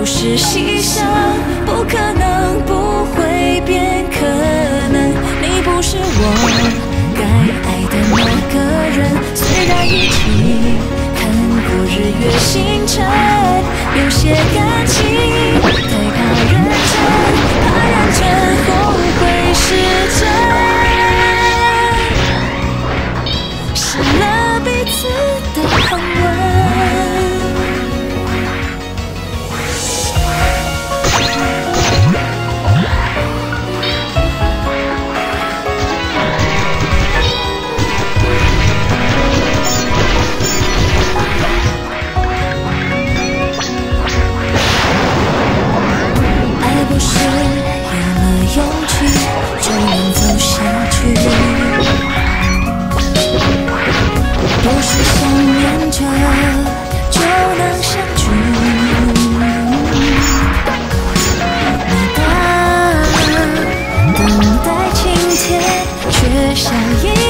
是牺牲，不可能不会变可能。你不是我该爱的那个人，虽然一起看过日月星辰，有些感情太怕认真，怕认真后会失真，失了彼此的恒温。不是有了勇气就能走下去，不是想念着就能相聚。你的等待晴天，却像一